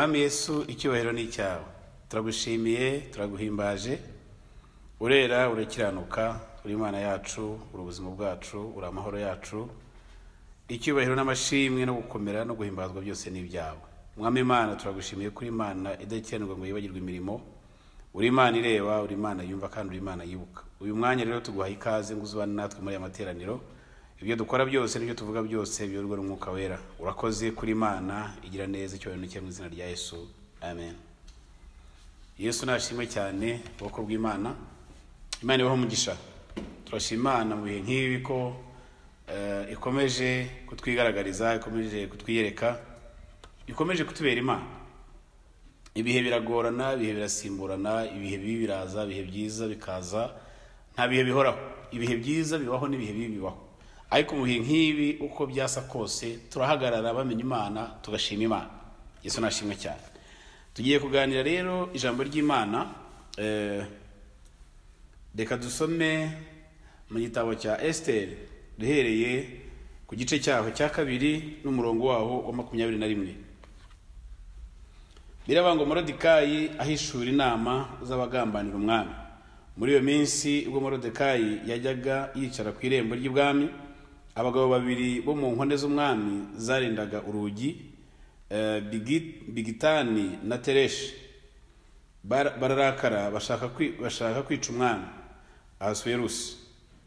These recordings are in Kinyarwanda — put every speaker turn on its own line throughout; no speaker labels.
Mwami Yesu, icyubahiro ni cyawe. Turagushimiye, turaguhimbaje. Urera, urakiranuka, uri Imana yacu, uri ubuzima bwacu, uri amahoro yacu. Icyubahiro n'amashimwe no gukomera no guhimbazwa byose ni ibyawe. Mwami Imana, turagushimiye kuri Imana idakenerwa ngo yibagirwe imirimo. Uri Imana ireba, uri Imana yumva kandi uri Imana yibuka. Uyu mwanya rero tuguha ikaze ngo uzubane natwe muri amateraniro. Ibyo dukora byose n'ibyo tuvuga byose biyorwa n'Umwuka Wera. Urakoze kuri Imana igira neza icyo bintu mu izina rya Yesu. Amen. Yesu nashimwe cyane boko bw'Imana. Imana ibaho umugisha. Turashimana mu bihe nk'ibi ko ikomeje kutwigaragariza, ikomeje kutwiyereka, ikomeje kutubera Imana. Ibihe biragorana, ibihe birasimburana, ibihe bibi biraza, ibihe byiza bikaza, nta bihe bihoraho. Ibihe byiza bibaho n'ibihe bibi bibaho. Ariko mu bihe nk'ibi uko byasa kose turahagarara bamenya Imana, tugashima Imana. Yesu nashimwe cyane. Tugiye kuganira rero ijambo ry'Imana. Reka dusome mu gitabo cya Esther rihereye ku gice cyaho cya kabiri n'umurongo waho wa 21. Birabango Morodekayi ahishura inama z'abagambanira umwami. Muri iyo minsi ubwo Morodekayi yajyaga yicara ku irembo ry'ibwami, abagabo babiri bo mu nkonde z'umwami zarindaga urugi, Bigitani na Tereshi, bararakara bashaka kwica umwami Ahasuwerusi.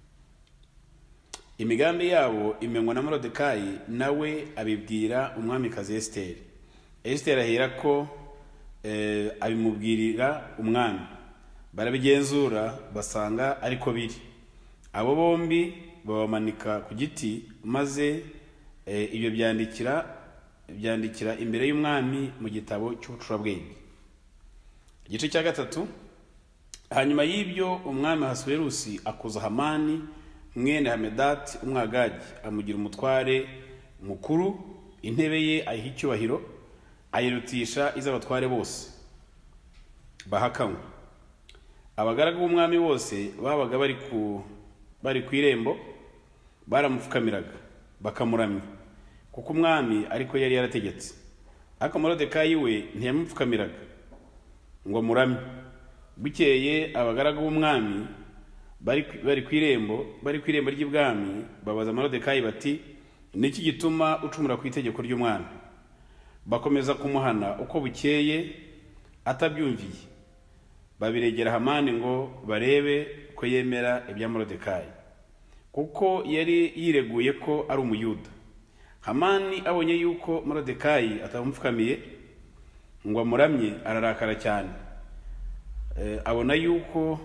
Imigambi yabo imenywa na Morodekayi, nawe abibwira umwamikazi Esther. Esther ahera ko abimubwirira umwami. Barabigenzura basanga ariko biri. Abo bombi babamanika ku giti, maze ibyo byandikira imbere y'umwami mu gitabo cy'ubucurabwenge. Igice cya gatatu. Hanyuma y'ibyo umwami Ahasuwerusi akuza Hamani mwene Hamedati umwagagi, amugira umutware mukuru, intebe ye ayiha icyubahiro, ayirutisha iz'abatware bose bahakanywe. Abagaragu b'umwami bose babaga bari ku irembo baramupfukamiraga bakamuramya, kuko umwami ariko yari yarategetse. Ariko Morodekayi we ntiyamupfukamiraga ngo amuramye. Bukeye abagaragu b'umwami bari ku irembo ry'ibwami babaza Morodekayi bati, niki gituma ucumura ku itegeko ry'umwami? Bakomeza kumuhana uko bukeye atabyumviye. Babiregera Hamani ngo barebe ko yemera ibya Morodekayi, kuko yari yireguye ko ari umuyuda. Hamani abonye yuko Morodekayi atamupfukamiye ngo amuramye, ararakara cyane. Abona yuko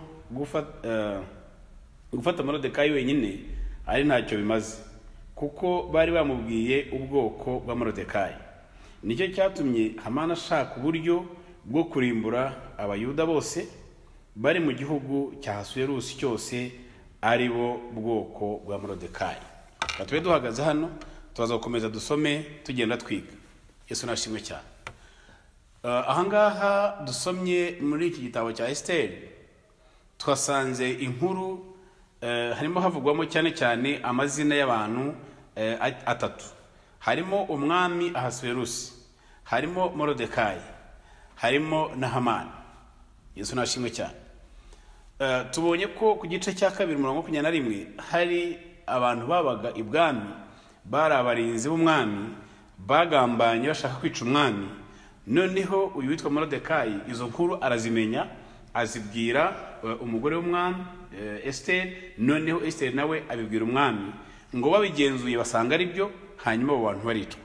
gufata Morodekayi wenyine ari ntacyo bimaze, kuko bari bamubwiye ubwoko bwa Morodekayi. Nicyo cyatumye Hamani ashaka uburyo bwo kurimbura abayuda bose bari mu gihugu cya Ahasuwerusi cyose, ari bo bwoko bwa Morodekayi. Katwe duhagaze hano tubaza gukomeza dusome tugenda twiga. Yesu nashimwe cyane. Ahangaha dusomye muri iki gitabo cya Esther, twasanze inkuru harimo havugwamo cyane cyane amazina y'abantu atatu. Harimo umwami Ahasuwerusi, harimo Morodekayi, harimo na Hamani. Yesu nashimwe cyane. Tubonye ko ku gice cya kabiri murongo 21 hari abantu babaga ibwami, bari abarinzi b'umwami, bagambanye bashaka kwica umwami. Noneho uyu witwa Morodekayi izo nkuru arazimenya, azibwira umugore w'umwami Esther. Noneho Esther nawe abibwira umwami, ngo babigenzuye basanga ari byo, hanyuma abo bantu baricwa.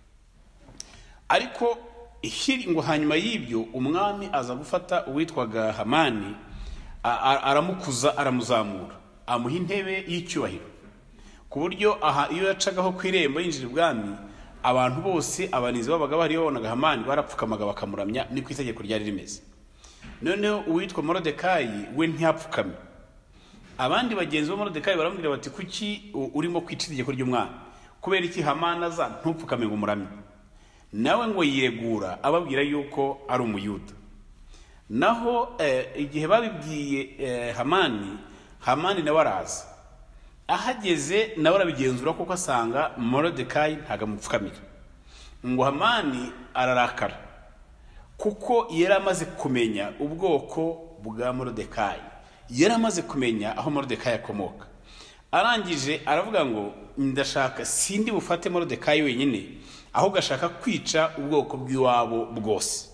Ariko ngo hanyuma y'ibyo umwami aza gufata uwitwaga Hamani, aramukuza, aramuzamura, amuha intebe y'icyubahiro, ku buryo aha iyo yacagaho ku irembo yinjira ibwami, abantu bose abanizi babaga bari babonaga Hamani barapfukamaga bakamuramya, ni ku itegeko ryari rimeze. Noneho uwitwa Morodekayi we ntiyapfukamye. Abandi bagenzi ba Morodekayi baramubwira bati, kuki urimo kwica itegeko ry'umwami? Kubera iki Hamani aza ntupfukame ngo umuramye? Nawe ngo yiregura, ababwira yuko ari umuyuda. Naho igihe babibwiye Hamani nawe araza. Ahageze nawe arabigenzura kuko asanga Morodekayi ntago amupfukamira. Ngo Hamani ararakara. kuko yari amaze kumenya ubwoko bwa Morodekayi, yari amaze kumenya aho Morodekayi akomoka. Arangije aravuga ngo ndashaka sindi bufate Morodekayi wenyine, ahubwo ashaka kwica ubwoko bw'iwabo bwose.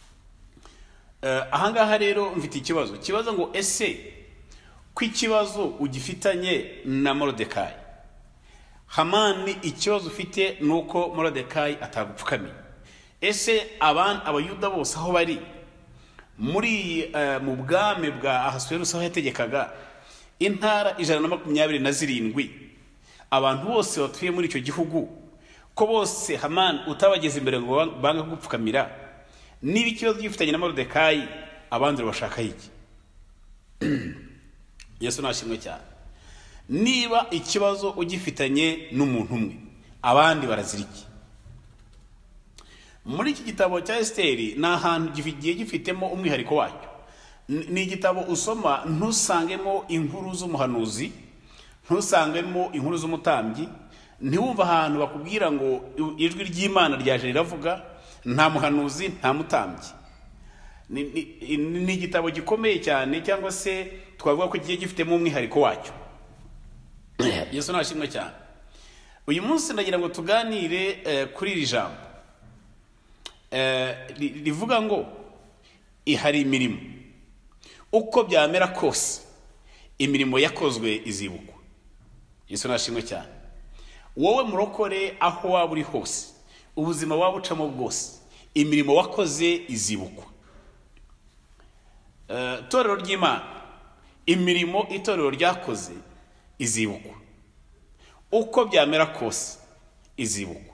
Ahangaha rero mfite ikibazo ngo ese kw'ikibazo ugifitanye na Morodekayi, Hamani ikibazo ufite nuko Morodekayi atagupfukamiye. Ese abayuda bose aho bari muri mu bwami bwa Ahasuwerusi aho yategekaga intara 127, abantu bose batuye muri icyo gihugu, ko bose Hamani utabageze imbere ngo banga gupfukamira, niba ikibazo gifitanye na Morodekayi abandi bashaka iki? Yesu nashimwe cyane. Niba ikibazo ugifitanye n'umuntu umwe, abandi baraziriki. Muri iki gitabo cya Esteri n'ahantu gifigiye gifitemo umwihariko wacyo. Ni igitabo usoma ntusangemo inkuru z'umuhanuzi, ntusangemo inkuru z'umutambyi, ntiwumva ahantu bakubwira ngo ijwi ry'Imana ryaje riravuga, nta muhanuzi nta mutambyi. Ni igitabo gikomeye cyane, cyangwa se twavuga ko giye gifitemo umwihariko wacyo. Yesu nashimwe cyane. Uyu munsi ndagira ngo tuganire kuri iri jambo rivuga ngo ihari imirimo, uko byamera kose imirimo yakozwe izibukwa. Yesu nashimwe cyane. Wowe murokore aho waba uri hose, ubuzima waba ucamo bwose, imirimo wakoze izibukwa. Torero ry'Imana, imirimo itorero ryakoze izibukwa, uko byamera kose izibukwa.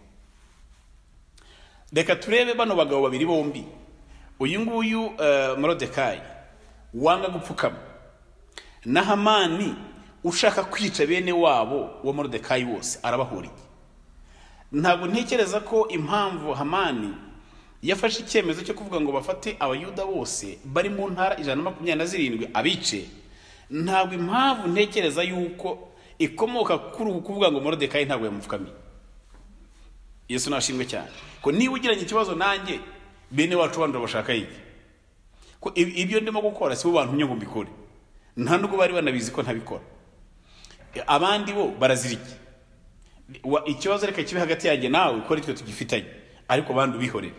Reka turebe bano bagabo babiri bombi. Uyu nguyu Morodekayi wanga gupfukama, na Hamani ushaka kwica bene wabo wa Morodekayi wose arabahuriye. Ntabwo ntekereza ko impamvu Hamani yafashe icyemezo cyo kuvuga ngo bafate abayuda bose bari mu ntara 127 abice, ntabwo impamvu ntekereza yuko ikomoka kuri kuvuga ngo Morodekayi ntabwo yamupfukamiye. Yesu nashimwe cyane. Ko niba ugiranye ikibazo nanjye, bene wacu bandi bashaka iki? Ko ibyo ndimo gukora si bo bantu nyungu mbikore, nta nubwo bari banabizi ko ntabikora. Abandi bo baraziriki. Ikibazo reka kibe hagati yanjye nawe ko ritwe tugifitanye, ariko bandi bihorera.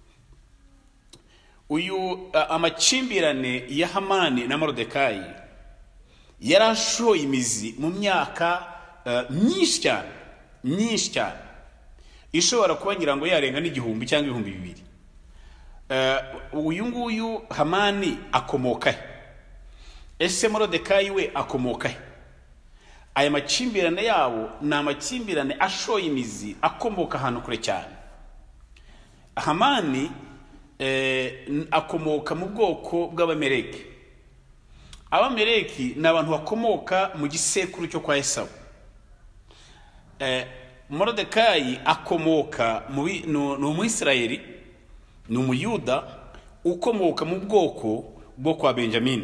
Uyu amakimbirane ya Hamani na Morodekayi yarashoye imizi mu myaka myinshi cyane, ishobora kuba ngira ngo yarenga n'igihumbi cyangwa 2000. Uyu nguyu Hamani akomoka he? Ese Morodekayi we akomoka he? Aya makimbirane yabo ni amakimbirane ashoye imizi akomoka ahantu kure cyane. Hamani akomoka mu bwoko bw'Abameleki. Abameleki ni abantu bakomoka mu gisekuru cyo kwa Esawu. Morodekayi akomoka ni Umwisirayeli, ni Umuyuda ukomoka mu bwoko bwo kwa Benjamini.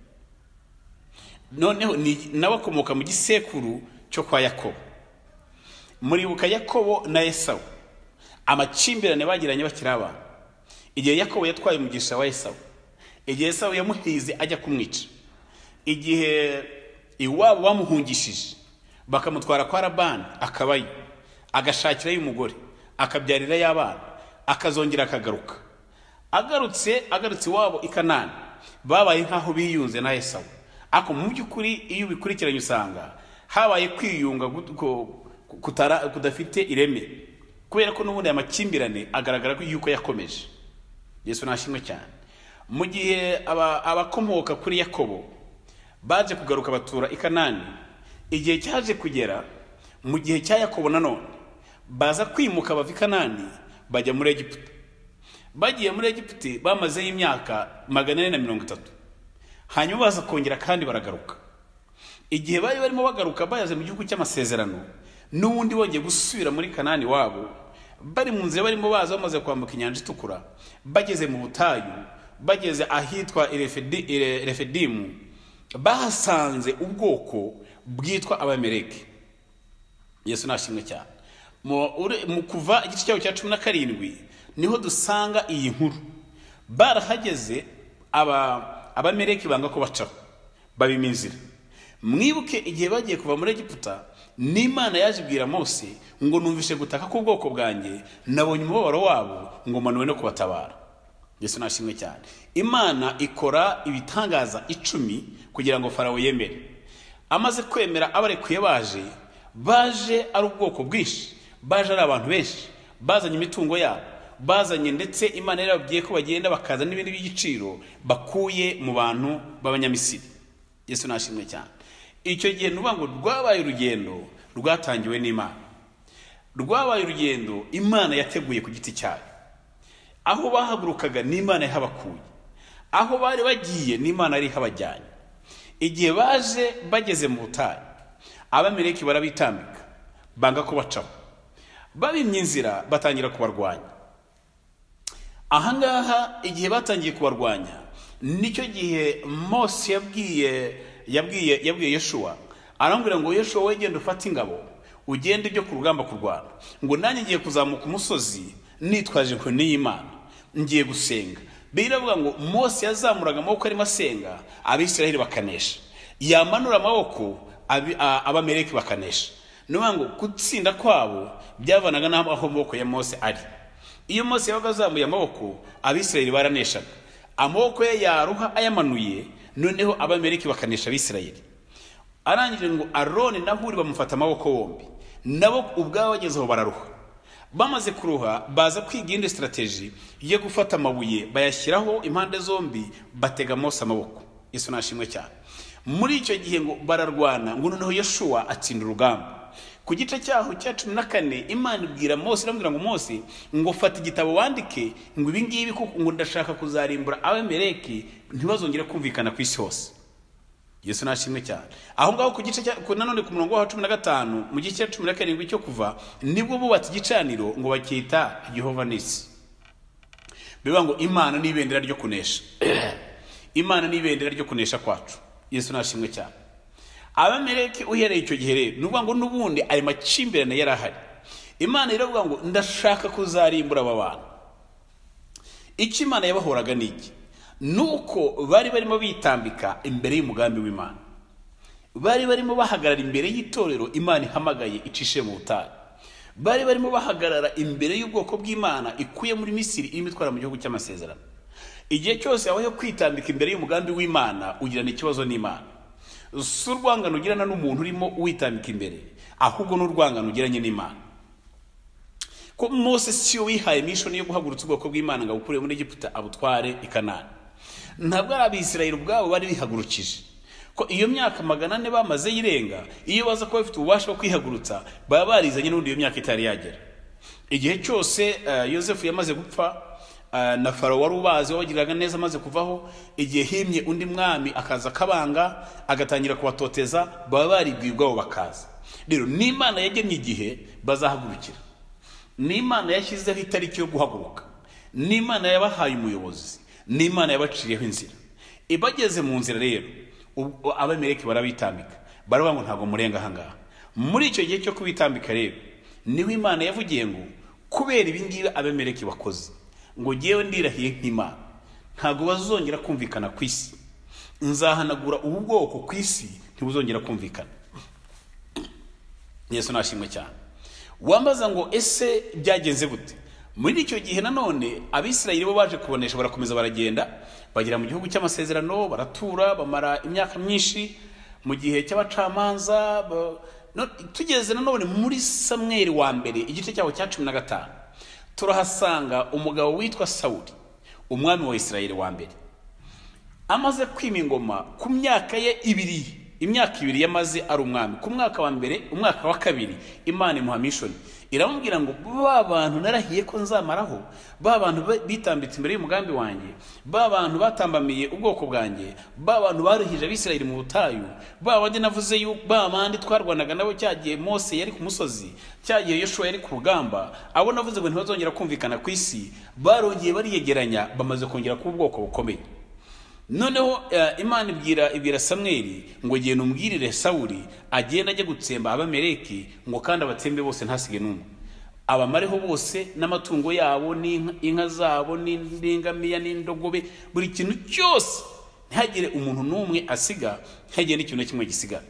Noneho nawe akomoka mu gisekuru cyo kwa Yakobo. Muribuka Yakobo na Esawu, amakimbirane bagiranye bakiri abana. Igihe Yakobo yatwaye umugisha wa Esawu, igihe Esawu yamuhize ajya kumwica, igihe iwabo bamuhungishije bakamutwara kwa Labani akabayo, agashakirayo umugore, akabyarira y'abana, akazongera akagaruka. Agarutse iwabo i Kanani, babaye nkaho biyunze na Esawu. Ako mu by'ukuri iyo bikurikiranye usanga habaye kwiyunga kudafite ireme, kubera ko n'ubundi amakimbirane agaragara ko yuko yakomeje. Yesu nashimwe cyane. Mu gihe abakomoka kuri Yakobo baje kugaruka batura i Kanani, igihe cyaje kugera mu gihe cya Yakobo nanone baza kwimuka bava i Kanani bajya muri Egiputa. Bagiye muri Egiputa bamazeyo imyaka 430. Hanyuma baza kongera kandi baragaruka. Igihe bari barimo bagaruka bayaze mu gihugu cy'amasezerano, n'ubundi bongeye gusubira muri Kanani wabo, bari mu nzira barimo baza bamaze kwambuka inyanja itukura, bageze mu butayu, bageze ahitwa Refedimu, bahasanze ubwoko bwitwa Abameleki. Yesu nashimwe cyane. Mu kuva igice cyawo cya 17 niho dusanga iyi nkuru barahageze abameleki banga ko bacaho babima inzira. Mwibuke igihe bagiye kuva muri Egiputa, n'Imana yaje ibwira Mose ngo numvishe gutaka k'ubwoko bwanjye, nabonye umubabaro wabo, ngo manuwe no kubatabara. Yesu nashimwe cyane. Imana ikora ibitangaza 10 kugira ngo Farawo yemere. Amaze kwemera abarekuye baje ari ubwoko bwinshi, baje ari abantu benshi, bazanye imitungo yabo, bazanye ndetse Imana yarababwiye ko bagenda bakaza n'ibindi by'igiciro bakuye mu bantu b'abanyamisiri. Yesu nashimwe cyane. Icyo gihe nuba ngo rwabaye urugendo rwatangiwe n'Imana. Rwabaye urugendo Imana yateguye ku giti cyayo. Aho bahagurukaga n'Imana yahabakuye. Aho bari bagiye n'Imana ari habajyanye. Igihe baje bageze mu butayu, abameleki barabitambika, banga ko bacaho. Babimye inzira batangira kubarwanya. Ahangaha igihe batangiye kubarwanya, nicyo gihe Mose yabwiye Yeshua, arambwira ngo Yeshua we genda ufata ingabo, ugende ibyo ku rugamba kurwana. Ngo nanjye ngiye kuzamuka umusozi nitwaje inkoni y'Imana, ngiye gusenga. Biravuga ngo Mose yazamuraga amaboko arimo asenga, Abisiraheli bakanesha. Yamanura amaboko, abameleki bakanesha. Nuba ngo gutsinda kwabo byavanaga n'aho amaboko ya Mose ari. Iyo Mose yabaga azamuye amaboko, Abisiraheli baraneshaga. Amaboko ye yaruha ayamanuye, noneho abameleki bakanesha Abisiraheli. Arangije ngo Aroni na Huri bamufata amaboko bombi, nabo ubwabo bagezeho bararuha. Bamaze kuruha, baza kwiga indi strategy yo gufata amabuye bayashyiraho impande zombi, batega Mose amaboko. Yesu nashimwe cyane. Muri icyo gihe ngo bararwana, ngo noneho Yeshua atsinda urugamba. Ku gice cyaho cya 14 Imana ibwira Mose, iramubwira ngo Mose ngo fata igitabo wandike, ngo ibi ngibi kuko ngo ndashaka kuzarimbura abameleki ntibazongera kumvikana ku isi hose. Yesu nashimwe cyane. Aho ngaho ku gice nanone ku murongo wa 15 mu gice cya 17 cyo kuva, nibwo bubatse igicaniro ngo bakita Yehova Nisi. Bivuga ngo Imana ni ibendera ryo kunesha. Imana ni ibendera ryo kunesha kwacu. Yesu nashimwe cyane. Abameleki uhereye icyo gihe rero nuvuga ngo nubundi ari makimbirane yarahari. Imana iravuga ngo ndashaka kuzarimbura aba bantu. Icyo Imana yabahoraga niki? Nuko bari barimo bitambika imbere y'umugambi w'Imana. Bari barimo bahagarara imbere y'itorero Imana ihamagaye icishe mu butayu. Bari barimo bahagarara imbere y'ubwoko bw'Imana ikuye muri Misiri irimo itwara mu gihugu cy'amasezerano. Igihe cyose aho yo kwitambika imbere y'umugambi w'Imana ugirana ikibazo n'Imana. Surwangano ugirana n'umuntu urimo witambika imbere, ahubwo n'urwangano ugiranye n'Imana. Ko Mose siyo wihaye mission yo guhagurutsa ubwoko bw'Imana ngo bukure muri Egiputa abutware i Kanani. Ntabwo ari Abisirayeli ubwabo bari bihagurukije. Ko iyo myaka 400 bamaze yirenga, iyo baza ko bafite ububasha bwo kwihagurutsa, baba barizanye n'undi iyo myaka itari yagera. Igihe cyose Yosefu yamaze gupfa, na Farawo wari ubazi wagiraga neza amaze kuvaho, igihe himye undi mwami akaza kabanga agatangira kubatoteza, baba baribwiye ubwabo bakaza. Rero n'Imana yagennye igihe bazahagurukira. N'Imana yashyizeho itariki yo guhaguruka. N'Imana yabahaye umuyobozi. N'Imana yabaciriyeho inzira. Ibageze mu nzira rero, abameleki barabitambika. Baravuga ngo ntago murenga ahangaha. Muri icyo gihe cyo kubitambika rero, niho Imana yavugiye ngo kubera ibingibi abameleki bakoze, ngo jewe ndirahiye nk'Imana, ntago bazongera kumvikana ku isi. Nzahanagura ubu bwoko ku isi ntibuzongera kumvikana. Yesu nashimwe cyane. Wambaza ngo ese byagenze gute? Muri icyo gihe nanone Abisirayeli bo baje kubonesha, barakomeza baragenda bagira mu gihugu cy'amasezerano, baratura, bamara imyaka myinshi mu gihe cy'abacamanza. Tugeze nanone muri Samweli wa mbere igice cyaho cya 15, turahasanga umugabo witwa Sawuli, umwami wa Isirayeli wa mbere. Amaze kwima ingoma ku myaka ye imyaka 2 yamaze ari umwami. Ku mwaka wa mbere, umwaka wa kabiri, Imana imuha mission. Iramubwira ngo ba bantu narahiye ko nzamaraho, ba bantu bitambitse imbere y'umugambi wanjye, ba bantu batambamiye ubwoko bwanjye, ba bantu baruhije Abisirayeli mu butayu, ba bandi navuze yuko ba bandi twarwanaga nabo cyagiye Mose yari ku musozi, cyagiye Yoshua yari ku rugamba, abo navuze ngo ntibazongera kumvikana ku isi, barongeye bariyegeranya, bamaze kongera ku bwoko bukomeye. Noneho Imana ibwira Samweli ngo genda umbwirire Sawuli agenda ajye gutsemba abameleki, ngo kandi abatsembe bose ntasige n'umwe. abamareho bose n'amatungo yabo n'inka zabo n'ingamiya n'indogobe buri kintu cyose ntihagire umuntu n'umwe asiga, ntihagire n'ikintu kimwe gisigara.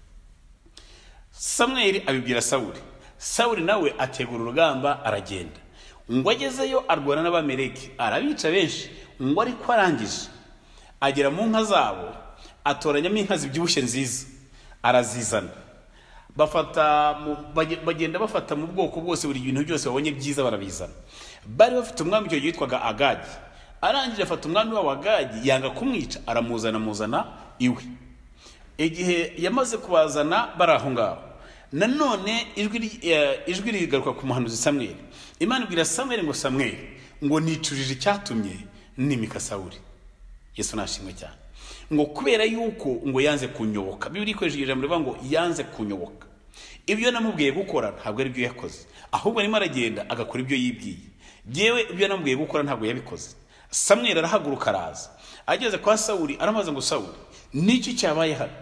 Samweli abibwira Sawuli. Sawuli nawe ategura urugamba aragenda. Ngo agezeyo arwana n'Abameleki, arabica benshi. Ngo ariko arangije agera mu nka zabo, atoranyamo inka zibyibushye nziza, arazizana. Bagenda bafata mu bwoko bwose, buri bintu byose babonye byiza barabizana. Bari bafite umwami cyo yitwaga Agagi. Arangije afata umwami wa Agagi, yanga kumwica, aramuzana iwe. Igihe yamaze kubazana baraho ngaho, nanone ijwi rigaruka ku muhanuzi Samweli. Imana ibwira Samweli ngo Samweli, ngo nicurije icyatumye nimika Sawuli. Yesu nashimwe cyane. Ngo kubera yuko ngo yanze kunyoboka. Bibiri ikoresheje ijambo rivuga ngo yanze kunyoboka. Ibyo namubwiye gukora ntabwo ari byo yakoze, ahubwo arimo aragenda agakora ibyo yibwiye. Jewe ibyo namubwiye gukora ntabwo yabikoze. Samweli arahaguruka araza. Ageze kwa Sawuli aramaze ngo Sawuli, niki cyabaye hano?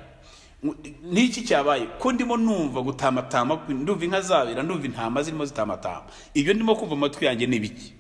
Niki cyabaye ko ndimo numva gutamatama, ndumva inka zabira, ndumva intama zirimo zitamatama, ibyo ndimo kumva amatwi yanjye nibiki?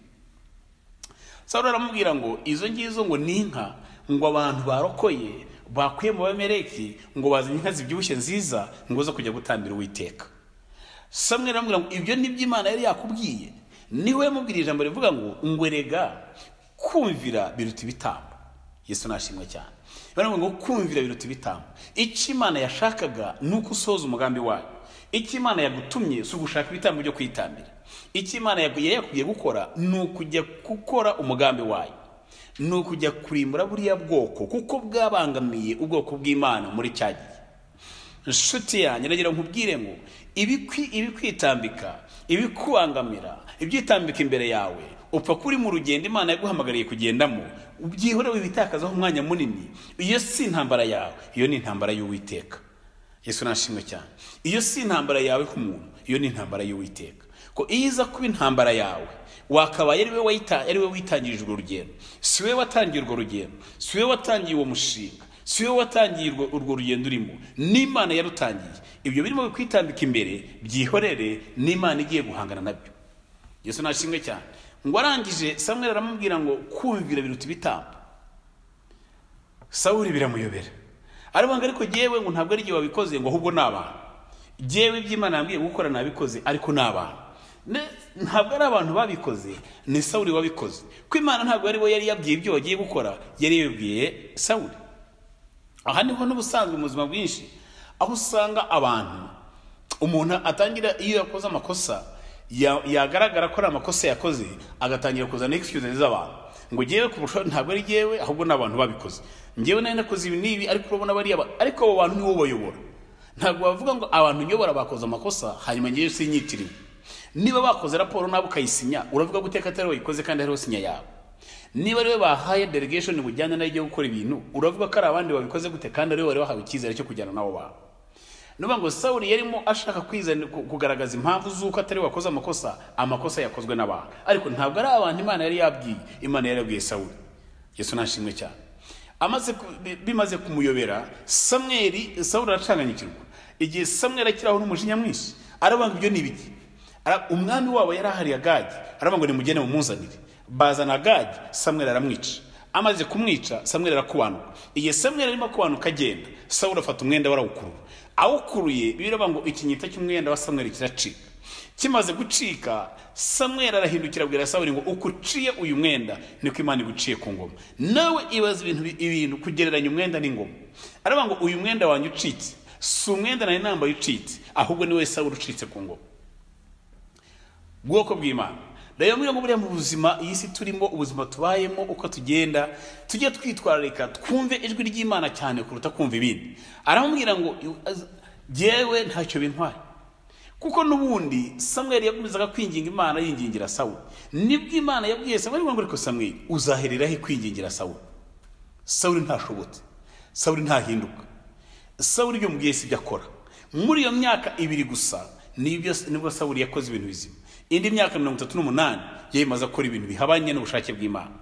Sawuli aramubwira ngo izo ngizo ngo ninka, ngo abantu barokoye bakwiye mu Bameleki, ngo bazanye inka zibyibushye nziza, ngo zo kujya gutambira Uwiteka. Samweli aramubwira ngo ibyo nibyo Imana yari yakubwiye? Niwe yamubwirije ijambo rivuga ngo erega kumvira biruta ibitambo. Yesu nashimwe cyane. Baravuga ngo kumvira biruta ibitambo. Icyo Imana yashakaga nuko usoza umugambi wayo. Icyo Imana yagutumye si ugushaka ibitambo byo kwitambira. Icyo Imana yakubwiye gukora nukujya gukora umugambi wayo, nukujya kurimbura buriya bwoko kuko bwabangamiye ubwoko bw'Imana muri cyagiye. Nshuti yanjye nagira nkubwire ngo ibikwitambika, ibikuangamira, ibyitambika imbere yawe, upfa kuri mu rugendo Imana yaguhamagariye kugendamo, ubyihore wibitakazaho umwanya munini. Iyo si intambara yawe, iyo ni intambara y'Uwiteka. Yesu nashimwe cyane. Iyo si intambara yawe k'umuntu, iyo ni intambara y'Uwiteka. Ko iza kuba intambara yawe, wakabaye ari we witangirije urwo rugendo. Si we watangiye urwo rugendo, si we watangiye uwo mushinga, si we watangiye urwo rugendo urimo, n'Imana yarutangiye. Ibyo birimo bikwitambika imbere, byihorere, n'Imana igiye guhangana nabyo. Yesu nashimwe cyane. Ngo arangije Samweli aramubwira ngo kumvira biruta ibitambo. Sawuli biramuyobera. Arabanga ariko jewe ngo ntabwo ari je wabikoze, ngo ahubwo n'abantu. Jewe iby'Imana yambwiye gukora nabikoze, ariko n'abantu. Ntabwo ari abantu babikoze, ni Sawuli wabikoze. Ko Imana ntabwo ari we yari yabwiye ibyo wagiye gukora, yari yabwiye Sawuli. Aha niho n'ubusanzwe mu buzima bwinshi, aho usanga abantu, umuntu atangira iyo yakoze amakosa, yagaragara ko ari amakosa yakoze, agatangira kuzana excuses z'abantu. Ngo jewe kurusha ntabwo ari jewe, ahubwo n'abantu babikoze. Njewe nari nakoze ibi nibi, ariko urabona bari ariko abo bantu nibo bayobora. Ntabwo bavuga ngo abantu nyobora bakoze amakosa hanyuma ngiye sinyitiriwe. Niba bakoze raporo nabo kayisinya, uravuga guteka atari wayikoze kandi hariho sinya yawe. Niba rero bahaye delegation bujyana n'ijye gukora ibintu, uravuga ko ari abandi babikoze gute kandi ari wari wahawe icyizere cyo kujyana nabo ba. Nuba ngo Sawuli yarimo ashaka kwizana kugaragaza impamvu z'uko atari wakoze amakosa yakozwe n'abantu. Ariko ntabwo ari abantu Imana yari yabwiye, Imana yari yabwiye Sawuli. Yesu nashimwe cyane. Bimaze kumuyobera, Sawuli aracanganyikirwa. Igihe Samweli akiraho n'umujinya mwinshi, arabanga ibyo nibiki. Umwami wabo yari ahari Agagi, arabanga ngo nimugene mumuzanire. Bazana Agagi, Samweli aramwica. Amaze kumwica, Samweli arakubanuka. Igihe Samweli arimo kubanuka agenda, Sawuli afata umwenda warawukurura. Awukuruye biraba ngo ikinyita cy'umwenda wa Samweli kiracika. Kimaze gucika, Samweli arahindukira abwira Sawuli ngo ukuciye uyu mwenda niko Imana iguciye ku ngoma. Nawe ibaza ibintu kugereranya umwenda n'ingoma. Araba ngo uyu mwenda wanyu ucitse, si umwenda nari nambaye ucitse, ahubwo ni we Sawuli ucitse ku ngoma. Bwoko bw'Imana. Rero muri ngo buriya mu buzima iyi si turimo, ubuzima tubayemo, uko tugenda tujye twitwararika, twumve ijwi ry'Imana cyane kuruta kumva ibindi. Aramubwira ngo jewe ntacyo bintwaye. Kuko nubundi Samweli yagumizaga kwinginga Imana yingingira Sawuli. Nibwo Imana yabwiye Samweli ngo ariko Samweli uzaherera he kwingingira Sawuli? Sawuli ntashobotse. Sawuli ntahinduka. Sawuli byo mubwiye si byakora. Muri iyo myaka 2 gusa nibwo Sawuli yakoze ibintu bizima. Indi myaka 38 yemaza akora ibintu bihabanye n'ubushake bw'Imana.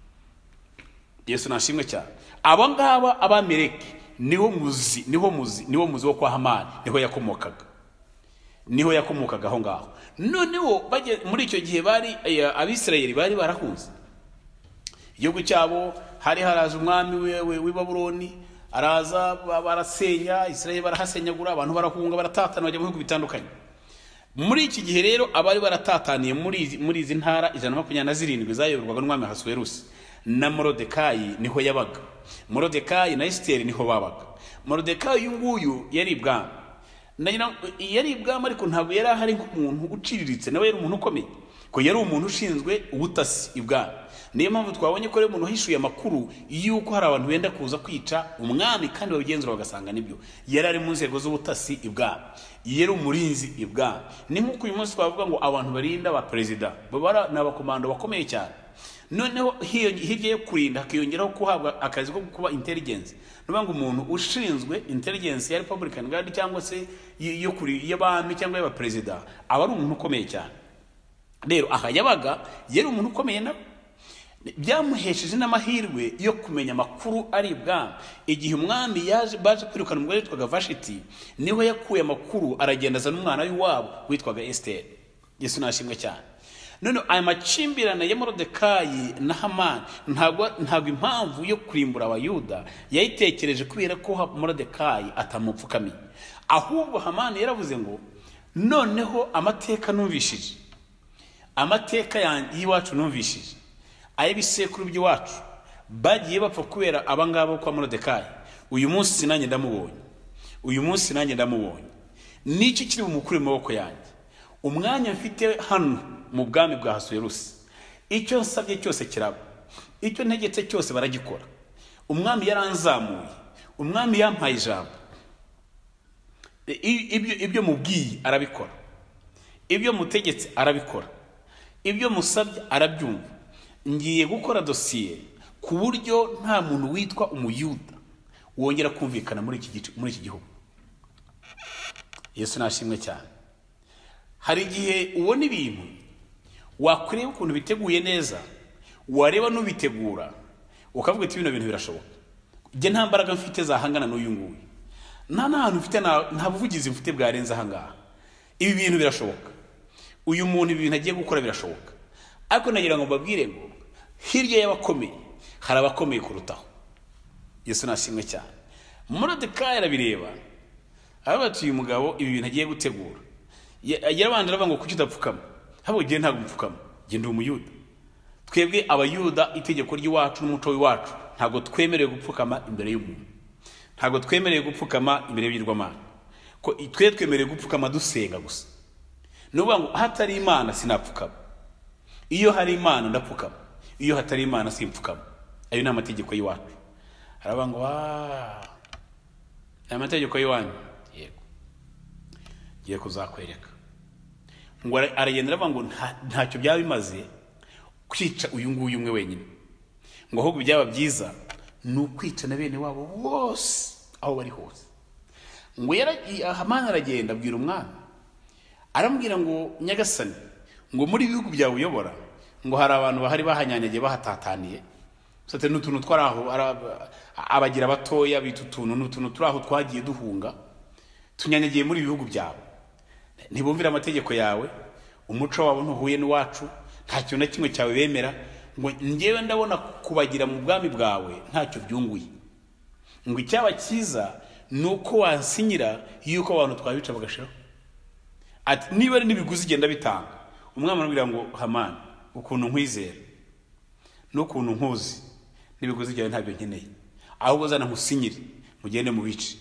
Yesu nashimwe cyane. Abo ngaba Abameleki niho muzi wo kwa Hamani, niho yakomokaga. niho yakomokaga aho ngaho. Noneho muri icyo gihe bari Abisirayeli bari barahunze igihugu cyabo, hari haraje umwami w'i Babuloni, araza barasenya Isirayeli, barahasenyagura, abantu barahunga, baratatana bajya mu bihugu bitandukanye. Muri iki gihe rero abari baratataniye muri izi ntara 127 zayoborwaga n'umwami Ahasuwerusi, na Morodekayi niho yabaga. Morodekayi na Esiteri niho babaga. Morodekayi uyu nguyu yari ibwami, yari ibwami, ariko ntabwo yari ahari nk'umuntu uciriritse, nawe yari umuntu ukomeye, ko yari umuntu ushinzwe ubutasi ibwami. Niyo mpamvu twabonye ko rero umuntu hishuye amakuru yuko hari abantu benda kuza kwica umwami, kandi babigenzura bagasanga nibyo. Yari ari mu nzego z'ubutasi ibwami, yari umurinzi ibwami. Ni nk'uko uyu munsi twavuga ngo abantu barinda ba perezida babara n'abakomando bakomeye cyane. Noneho hirya yo kurinda hakiyongeraho kuhabwa akazi ko kuba intelligence, nuvuga ngo umuntu ushinzwe intelligence ya Republican Guard cyangwa se yo kuri y'abami cyangwa y'aba perezida, aba ari umuntu ukomeye cyane. Rero aha yabaga yari umuntu ukomeye, na byamuhesheje n'amahirwe yo kumenya amakuru ari ibwami. Igihe umwami baje kwirukana umugore witwaga Vashiti, niho yakuye amakuru, aragenda azana umwana w'iwabo witwaga Esiteri. Yesu nashimwe cyane. None aya makimbirane ya Morodekayi na Hamani ntabwo impamvu yo kurimbura Abayuda yayitekereje kubera ko Morodekayi atamupfukamiye, ahubwo Hamani yaravuze ngo noneho amateka numvishije, amateka y'iwacu numvishije, ay'ibisekuru by'iwacu bagiye bapfa kubera abangabo kwa Morodekayi. Uyu munsi nanjye ndamubonye, uyu munsi nanjye ndamubonye. Niki kiri mu mukuru maboko yanjye? Umwanya mfite hano mu bwami bwa Ahasuwerusi, icyo nsabye cyose kiraba, icyo ntegetse cyose baragikora. Umwami yaranzamuye, umwami yampaye ijambo, ibyo mubwiye arabikora, ibyo mutegetse arabikora, ibyo musabye arabyumva. Ngiye gukora dosiye ku buryo nta muntu witwa Umuyuda wongera kumvikana muri iki gihugu. Yesu nashimwe cyane. Hari igihe ubona ibintu wakureba ukuntu biteguye neza, wareba n'ubitegura ukavuga ati bino bintu birashoboka. Je nta mbaraga mfite zahangana n'uyu nguyu, nta hantu mfite, nta buvugizi mfite bwarenza ahangaha. Ibi bintu birashoboka, uyu muntu ibi bintu agiye gukora birashoboka. Ariko nagira ngo mbabwire ngo hirya y'abakomeye hari abakomeye kurutaho. Yesu nashimwe cyane. Morodekayi arabireba, aravuga ati uyu mugabo ibi bintu agiye gutegura, yarabanje aravuga ngo kuki udapfukama? Habo gihe ntabwo mpfukama, je ndi Umuyuda. Twebwe Abayuda itegeko ry'iwacu n'umuco w'iwacu ntabwo twemerewe gupfukama imbere y'umuntu, ntabwo twemerewe gupfukama imbere y'ibirwamana, ko twemerewe gupfukama dusenga gusa. Nuvuga ngo hatari Imana sinapfukama, iyo hari Imana ndapfukama, iyo hatari Imana simpfukama. Ayo ni amategeko y'iwacu. Aravuga ngo aya mategeko y'iwanyu, yego giye kuzakwereka. Ngo aragenda aravuga ngo ntacyo byaba bimaze kwica uyu nguyu umwe wenyine, ngo ahubwo byaba byiza ni ukwica na bene wabo bose aho bari hose. Ngo Hamani aragenda abwira umwami, aramubwira ngo nyagasani, ngo muri bihugu byawe uyobora, ngo hari abantu bahari bahanyanyagiye bahatataniye, sote n'utuntu twaraho abagira batoya bita utuntu n'utuntu turaho twagiye duhunga, tunyanyagiye muri bihugu byawe. Ntibumvira amategeko yawe, umuco wabo ntuhuye n'uwacu, nta kintu na kimwe cyawe bemera. Ngo ngewe ndabona kubagira mu bwami bwawe ntacyo byunguye. Ngo icyaba cyiza nuko wansinyira yuko abantu twabica bagashiraho. Ati niba ari n'ibiguzi genda bitanga. Umwami arabwira ngo Hamani, ukuntu nkwizera n'ukuntu nkuzi n'ibiguzi byawe ntabyo nkeneye, ahubwo zana nkusinyire mugende mu bice.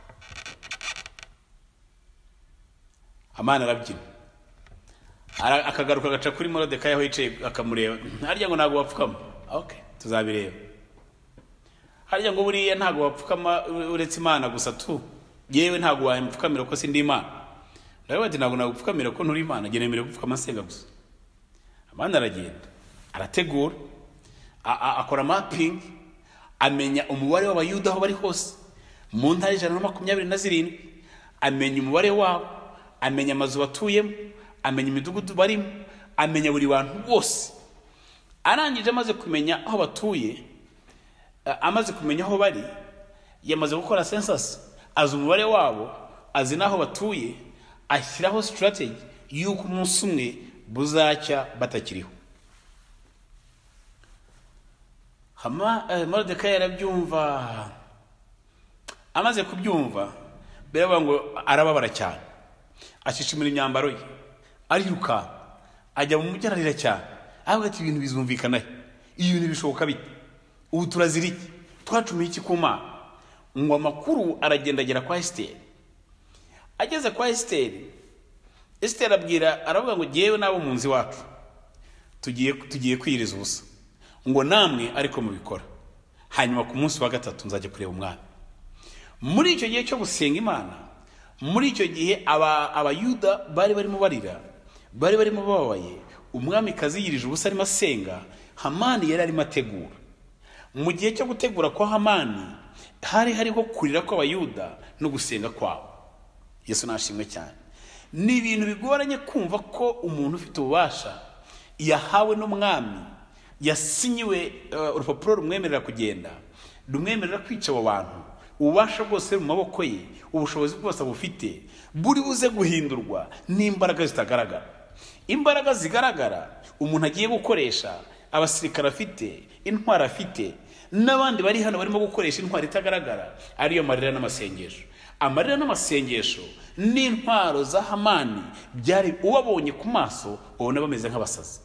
Hamani arabyina, akagaruka agaca kuri Morodekayi aho yicaye akamureba. Harya ngo ntago wapfukama? Okay, tuzabireba. Harya ngo buriya ntago wapfukama uretse Imana gusa tu, yewe ntago wapfukamira ko sindi Imana? Ndawe bati ntago nagupfukamira ko nturi Imana, nge nemere gupfukama senga gusa. Hamani aragenda, arategura, akora mapping, amenya umubare w'Abayuda aho bari hose mu ntara 127, amenya umubare wabo, amenya amazu batuyemo, amenya imidugudu barimo, amenya buri bantu bose. Arangije amaze kumenya aho batuye, amaze kumenya aho bari, yamaze gukora census, azi umubare wabo, azi naho batuye, ashyiraho strategy yuko umunsi umwe buzacya batakiriho. Morodekayi arabyumva, amaze kubyumva biravuga ngo arababara cyane, ashishimura imyambaro ye, ariruka ajya mu mujyi ararira cyane, avuga ati ibintu bizumvikana, ibintu bishoboka bite, ubu turazira iki, twacumiye iki ku Mana? Ngo amakuru aragenda agera kwa Esiteri. Ageze kwa Esiteri, Esiteri aravuga ngo jyewe nabo mu nzi wacu tugiye kwiyiriza ubusa, ngo namwe ariko mubikora, hanyuma ku munsi wa gatatu nzajya kureba umwami. Muri icyo gihe cyo gusenga Imana, muri icyo gihe abayuda bari barimo barira, bari barimo babaye, umwami kazi yirije ubusa arimo asenga, Hamani yari arimo ategura. Mu gihe cyo gutegura kwa Hamani hari hariho kurira kw'abayuda no gusenga kwabo. Yesu nashimwe cyane. Ni ibintu bigoranye kumva ko umuntu ufite ububasha yahawe n'umwami, yasinyiwe urupapuro rumwemerera kugenda, rumwemerera kwica abo bantu, ububasha bwose mu maboko ye, ubushobozi bwose bufite buri buze guhindurwa n'imbaraga zitagaragara. Imbaraga zigaragara umuntu agiye gukoresha, abasirikare afite, intwara afite, n'abandi bari hano barimo gukoresha intwara itagaragara, ariyo marira n'amasengesho. Amarira n'amasengesho n'intwaro za Hamani byari ubabonye ku maso ubona bameze nk'abasazi.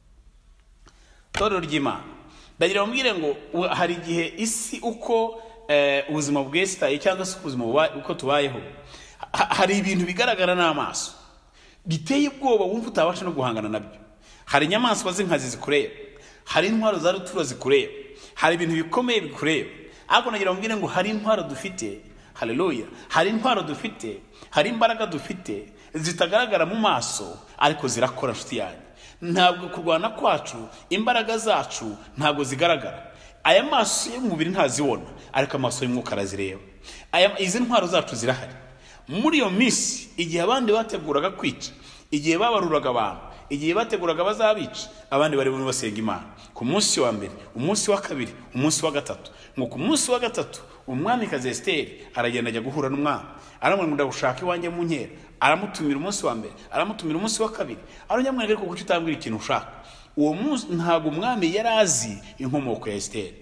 Torero ry'Imana, ndagira mbwire ngo hari igihe isi uko ubuzima bwesitaye cyangwa se ubuzima uko tubayeho, hari ibintu bigaragara n'amaso biteye ubwoba wumva utabasha no guhangana nabyo. Hari inyamaswa z'inkazi zikureba, hari intwaro za rutura zikureba, hari ibintu bikomeye bikureba. Ariko nagira mbwire ngo hari intwaro dufite, haleluya, hari intwaro dufite, hari imbaraga dufite zitagaragara mu maso ariko zirakora. Nshuti yanjye, ntabwo kurwana kwacu, imbaraga zacu ntabwo zigaragara. Aya maso y'umubiri ntazibona, ariko amaso y'umwuka arazireba. Izi ntwaro zacu zirahari. Muri iyo minsi igihe abandi bateguraga kwica, igihe babaruraga abantu, igihe bateguraga bazabica, abandi bari buri basenga Imana. Ku munsi wa mbere, umunsi wa kabiri, umunsi wa gatatu, ngo ku munsi wa gatatu umwami kazi Esiteri aragenda ajya guhura n'umwami, aramubwira ngo ndagushaka iwanjye mu nkera. Aramutumira umunsi wa mbere, aramutumira umunsi wa kabiri, aranyamwira ko kuki utambwira ikintu ushaka. Uwo munsi ntago umwami yari azi inkomoko ya Esiteri.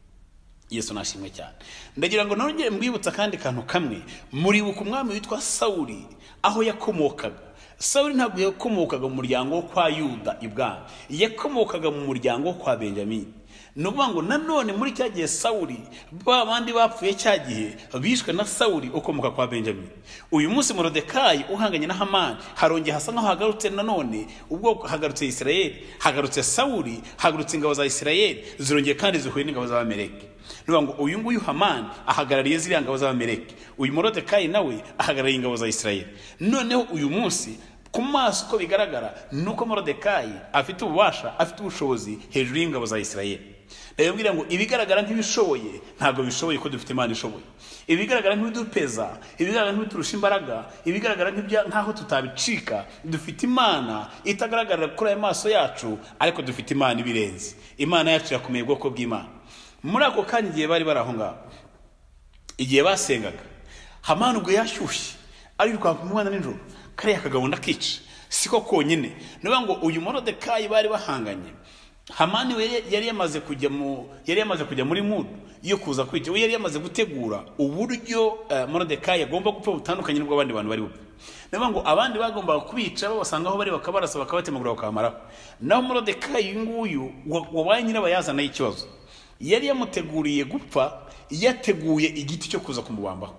Yesu nashimwe cyane. Ndagira ngo nongere mbibutsa kandi kantu kamwe, muribuka umwami witwa Sawuli aho yakomokaga. Sawuli ntabwo yakomokaga mu muryango wo kwa Yuda ibwami, yakomokaga mu muryango wo kwa Benjamini. Nuvuga ngo nanone muri cya gihe Sawuli babandi bapfuye cya gihe bishwe na Sawuli ukomoka kwa Benjamini. Uyu munsi Morodekayi uhanganye na Hamani harongeye hasa nkaho hagarutse nanone, ubwo hagarutse Isirayeli, hagarutse Sawuli, hagarutse ingabo za Isirayeli, zirongeye kandi zihuye n'ingabo z'Abameleki. Nuvuga ngo uyu nguyu Hamani ahagarariye ziriya ngabo z'Abameleki, uyu Morodekayi nawe ahagarariye ingabo za Isirayeli. Noneho uyu munsi ku maso ko bigaragara nuko Morodekayi afite ububasha, afite ubushobozi hejuru y'ingabo za Isirayeli. Ndababwira ngo ibigaragara nk'ibishoboye ntabwo bishoboye ko dufite Imana ishoboye. Ibigaragara nk'ibidupeza, ibigaragara nk'ibiturusha imbaraga, ibigaragara nk'aho tutabicika, dufite Imana itagaragara kuri aya maso yacu, ariko dufite Imana ibirenze. Imana yacu yakomeye ubwoko bw'Imana. Muri ako kanya igihe bari baraho ngaho, igihe basengaga, Hamani ubwo yashyushye ariruka ku mwana n'ijoro, kariya kagabo ndakica. Siko konyine, nuvuga ngo uyu Morodekayi bari bahanganye, Hamani we yari yamaze kujya muri mood yo kuza kwica. We yari yamaze gutegura uburyo Morodekayi agomba gupfa butandukanye n'ubwo abandi bantu bari bupfe. Nuvuga ngo abandi bagombaga kubica babasanga aho bari bakabarasa bakabatemagura bakamaraho. Naho Morodekayi nguyu wabaye nyirabayazana y'ikibazo, yari yamuteguriye gupfa, yateguye igiti cyo kuza kumubambaho.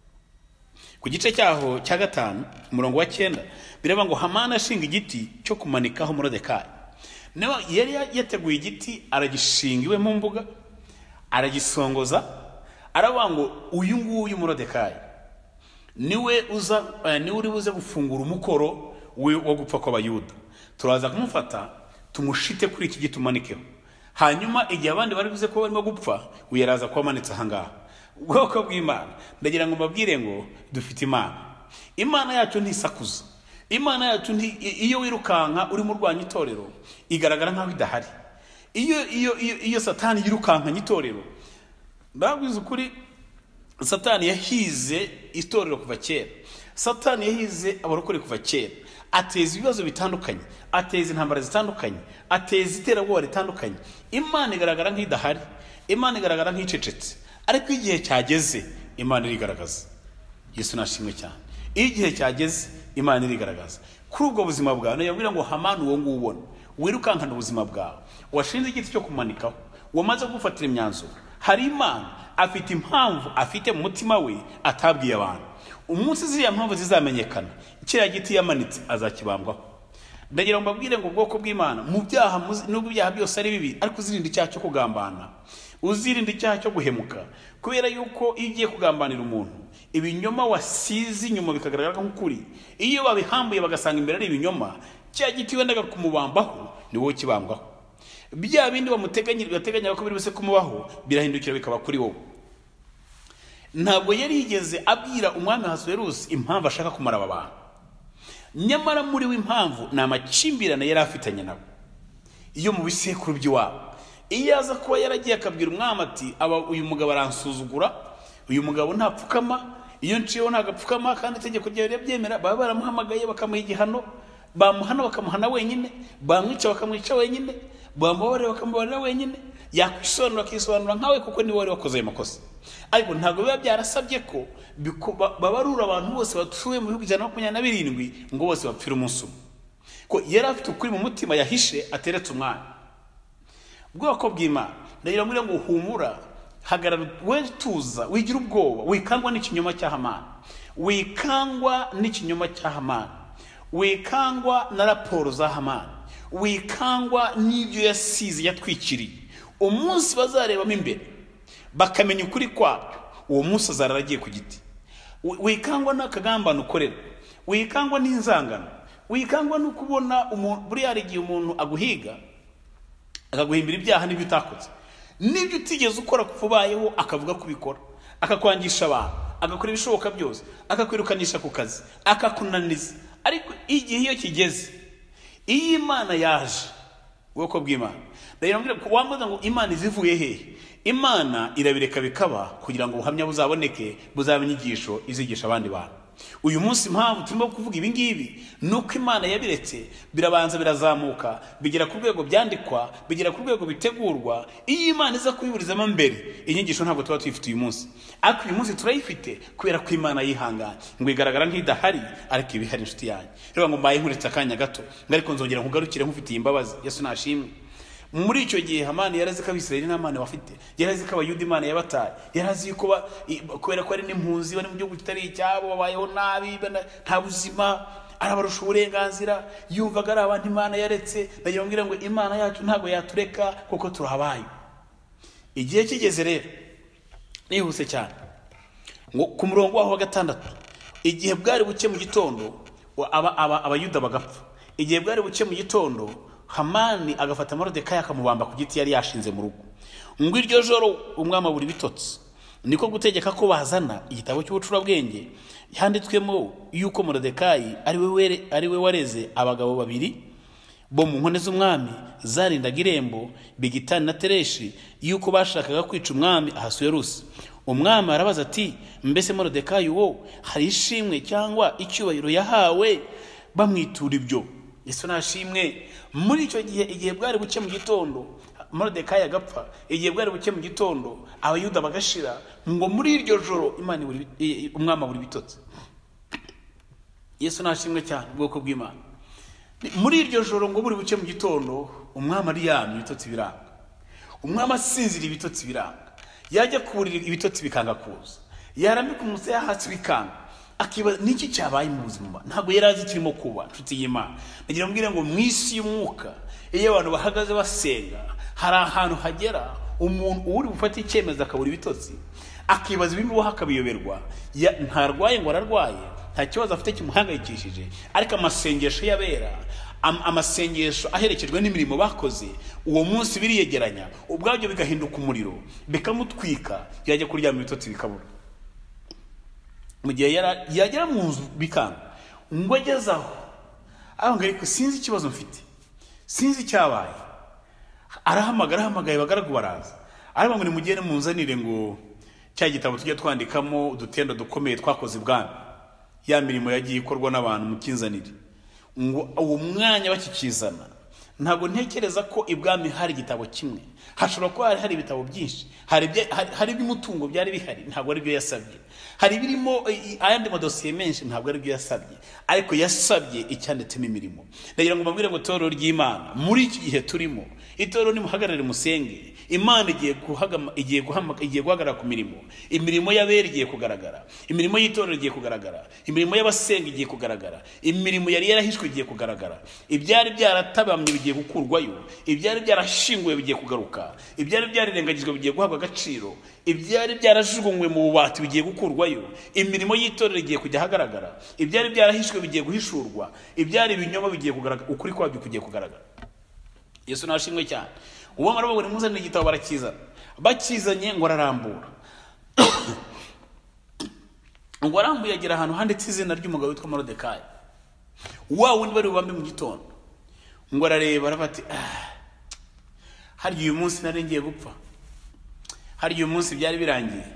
Ku gice cyaho cya 5 umurongo wa 9 biraba ngo Hamani ashinga igiti cyo kumanikaho Morodekayi. Nawe yari yateguye igiti, aragishinga iwe mu mbuga, aragisongoza, aravuga ngo uyu nguyu Morodekayi niwe uri buze gufungura umukoro wo gupfa kw'Abayuda. Turaza kumufata tumushite kuri iki giti umanikeho, hanyuma igihe abandi bari buze ko barimo gupfa uyaraza kwamanitse ahangaha. Ubwoko bw'Imana, ndagira ngo mbabwire ngo dufite Imana. Imana yacu ntisakuza. Imana yacu iyo wirukanka uri mu rwanya itorero igaragara nkaho idahari. Iyo Satani yirukanka nyitorero, ndabwiza ukuri Satani yahize itorero kuva kera. Satani yahize abarokore kuva kera, ateza ibibazo bitandukanye, ateza intambara zitandukanye, ateza iterabwoba ritandukanye. Imana igaragara nk'idahari, Imana igaragara nk'icecetse, ariko igihe cyageze Imana irigaragaza. Yesu nashimwe cyane. Igihe cyageze Imana irigaragaza. Kuri ubwo buzima bwawe yabwira ngo Hamani uwo ngubona wirukankana ubuzima bwawe, washinze igiti cyo kumanikaho, wamaze gufatira imyanzuro. Hari Imana afite impamvu afite mu mutima we atabwiye abantu. Umunsi ziriya mpamvu zizamenyekana, kiriya giti yamanitse azakibambwaho. Ndagira ngo mbabwire ngo ubwoko bw'Imana mu byaha, nubwo ibyaha byose ari bibi, ariko uzirinde icyaha cyo kugambana, uzirinde icyaha cyo guhemuka, kubera yuko iyo ugiye kugambanira umuntu, ibinyoma wasize inyuma bikagaragara nk'ukuri, iyo babihambuye bagasanga imbere ari ibinyoma, cya giti wendaga kumubambaho ni wowe kibambwaho. Bya bindi bateganya ko biri buse kumubaho birahindukira bikaba kuri wowe. Ntabwo yari yigeze abwira umwami Ahasuwerusi impamvu ashaka kumara aba bantu, nyamara muri w'impamvu ni amakimbirane yari afitanye nabo iyo mu bisekuru by'iwabo. Iyo aza kuba yaragiye akabwira umwami ati uyu mugabo aransuzugura, uyu mugabo ntapfukama, iyo nciyeho ntagapfukama, kandi itegeko ryawe rirabyemera, baba baramuhamagaye bakamuha igihano, bamuhana bakamuhana wenyine, bamwica bakamwica wenyine, bamubabarira bakamubabarira wenyine, yakwisobanura akisobanura nkawe kuko niwe wari wakoze ayo makosa. Ariko ntabwo biba byarasabye ko babarura abantu bose batuye mu bihugu 127 ngo bose bapfira umunsi umwe, ko yari afite ukuri mu mutima yahishe ateretse umwana. Ubwoko bw'Imana ndagira ngo humura, hagarara, we tuza, wigira ubwoba, wikangwa n'ikinyoma cya Hamani, wikangwa n'ikinyoma cya Hamani, wikangwa na raporo za Hamani, wikangwa n'ibyo yasize yatwikiriye. Umunsi bazarebamo imbere bakamenya ukuri kwabyo, uwo munsi azararagiye ku giti. Wikangwa n'akagambano ukorera, wikangwa n'inzangano, wikangwa no kubona buri yarigiye umuntu aguhiga akaguhimbira ibyaha n'ibyo utakoze, n'ibyo utigeze ukora kuvubayeho akavuga kubikora, akakwangisha abantu, agakora ibishoboka byose, akakwirukanisha ku kazi, akakunaniza. Ariko igihe iyo kigeze, iyi Imana yaje, ubwoko bw'Imana ndagira ngo wambaza ngo Imana izivuye hehe? Imana irabireka bikaba kugira ngo ubuhamya buzaboneke, buzabe inyigisho izigisha abandi bantu. Uyu munsi impamvu turimo kuvuga ibi ngibi nuko Imana yabiretse, birabanza birazamuka, bigera ku rwego byandikwa, bigera ku rwego bitegurwa. Iyo Imana iza kubiburizamo mbere, inyigisho ntabwo tuba tuyifite uyu munsi, ariko uyu munsi turayifite kubera ko Imana yihanganye ngo igaragara nk'idahari, ariko ibihari inshuti yanjye. Rero ngo mbaye nkuretse akanya gato, ariko nzongera nkugarukire nkufitiye imbabazi. Yesu nashimwe. Muri icyo gihe Hamani yarazi ko Abisirayeli nta Mana bafite, yarazi ko Abayuda Imana yabataye, yarazi ko kubera ko ari n'impunzi bari mu gihugu kitari icyabo, babayeho nabi, nta buzima, arabarusha uburenganzira, yumvaga ari abantu Imana yaretse. Ndagira ngo Imana yacu ntabwo yatureka kuko turahabaye. Igihe kigeze rero, nihuse cyane, ngo ku murongo waho wa 6, igihe bwari buke mu gitondo Abayuda bagapfa. Igihe bwari buke mu gitondo Hamani agafata Morodekayi akamubamba ku giti yari yashinze mu rugo. Ngo iryo joro umwami abura ibitotsi, niko gutegeka ko bazana igitabo cy'ubucurabwenge handitswemo yuko Morodekayi ari we wareze abagabo 2 bo mu nkone z'umwami zarindaga irembo, Bigitani na Tereshi, yuko bashakaga kwica umwami Ahasuwerusi. Umwami arabaza ati, mbese Morodekayi wo hari ishimwe cyangwa icyubahiro yahawe bamwitura ibyo? Yesu nashimwe. Muri icyo gihe, igihe bwari buke mu gitondo Morodekayi agapfa, igihe bwari buke mu gitondo Abayuda bagashira, ngo muri iryo joro umwami abura ibitotsi. Yesu nashimwe cyane, ubwoko bw'Imana. Muri iryo joro ngo buri buke mu gitondo umwami aryamye, ibitotsi biranga. Umwami asinzira, ibitotsi biranga. Yajya kuburira, ibitotsi bikanga kuza. Yarambika umusaya hasi bikanga. Akibaza niki cyabaye mu buzima, ntabwo yarazi kirimo kuba. Nshuti y'Imana, nagira mbwira ngo mu isi y'umwuka, iyo abantu bahagaze basenga, hari ahantu hagera umuntu uri gufata icyemezo akabura ibitotsi, akibaza ibimuho akabiyoberwa. Ntarwaye ngo ararwaye, nta kibazo afite kimuhangayikishije, ariko amasengesho y'abera, amasengesho aherekejwe n'imirimo bakoze, uwo munsi biriyegeranya, ubwabyo bigahinduka umuriro, bikamutwika, yajya kuryama ibitotsi bikabura. Mu gihe yagera mu nzu bikanga, ngo ageze aho ahanga, ariko sinzi ikibazo mfite, sinzi icyabaye. Arahamagaye bagaragu baraza, ariko ngo nimugende munzanire ngo cya gitabo tujya twandikamo udutendo dukomeye twakoze ibwami. ya mirimo yagiye ikorwa n'abantu mukinzanire ngo uwo mwanya bakikizana ntabwo ntekereza ko ibwami hari igitabo kimwe hashobora kuba hari ibitabo byinshi hari iby'umutungo byari bihari ntabwo ari byo yasabye hari birimo ayandi madosiye menshi ntabwo ari byo yasabye ariko yasabye icyanditsemo imirimo ndagira ngo mbabwire ngo itorero ry'Imana muri iki gihe turimo itorero nimuhagarare musenge Imana igiye guhagarara ku mirimo imirimo y'abera igiye kugaragara imirimo y'itorero igiye kugaragara imirimo y'abasenga igiye kugaragara imirimo yari yarahishwe igiye kugaragara ibyari byaratabamye bigiye gukurwayo ibyari byarashinguwe bigiye kugaruka ibyari byarirengagijwe bigiye guhabwa agaciro ibyari byarajugunywe mu bubati bigiye gukurwayo imirimo y'itorero igiye kujya hagaragara ibyari byarahishwe bigiye guhishurwa ibyari ibinyoma bigiye kugaragara ukuri kwabyo kugiye kugaragara Yesu nashimwe cyane uwo marabo buri muzana igitabo bakizanye ngo ararambura ngo arambuye agira ahantu handitse izina ry'umugabo witwa Morodekayi wa wundi bari bubambe mu gitondo ngo arareba arafati hari uyu munsi nari ngiye gupfa hari uyu munsi byari birangiye